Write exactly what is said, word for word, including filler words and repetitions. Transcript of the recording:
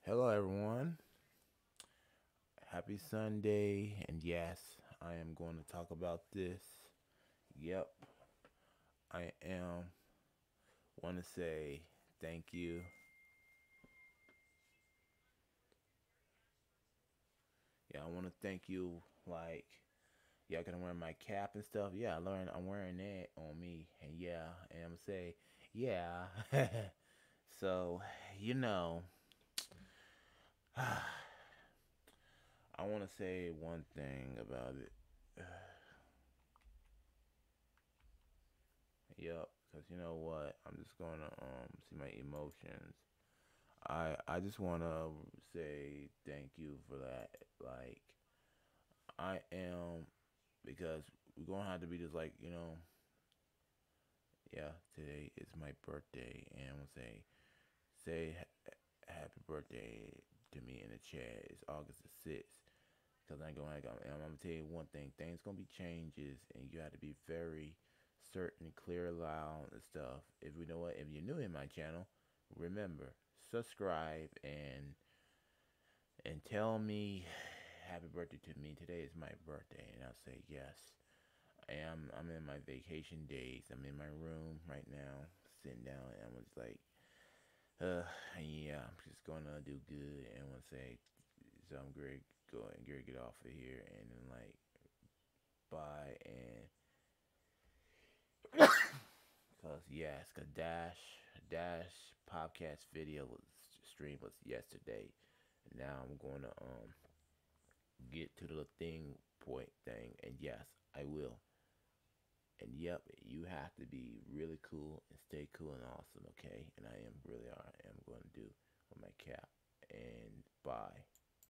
Hello, everyone. Happy Sunday. And yes, I am going to talk about this. Yep, I am. Want to say thank you. Yeah, I want to thank you. Like, yeah, gonna wear my cap and stuff. Yeah, I learned I'm wearing that on me. And yeah, and I'm gonna say, yeah. So, you know, I want to say one thing about it. Yep, because you know what? I'm just gonna um see my emotions. I I just wanna say thank you for that. Like I am because we're gonna have to be just like you know. Yeah, today is my birthday, and I'm gonna say say ha- happy birthday to me in the chat. It's August the sixth. Cause I ain't gonna, I'm, I'm gonna tell you one thing. Things gonna be changes, and you have to be very certain, clear, loud, and stuff. If you know what, if you're new in my channel, remember subscribe and and tell me happy birthday to me. Today is my birthday, and I'll say yes. I am. I'm in my vacation days. I'm in my room right now, sitting down, and I'm just like, uh, yeah, I'm just gonna do good, and I'm gonna say, so I'm great. Go and get off of here, and then like bye, and cause yes, cause Dash Dash podcast video was stream was yesterday. Now I'm going to um get to the thing point thing, and yes, I will. And yep, you have to be really cool and stay cool and awesome, okay? And I am really I am going to do with my cap. And bye.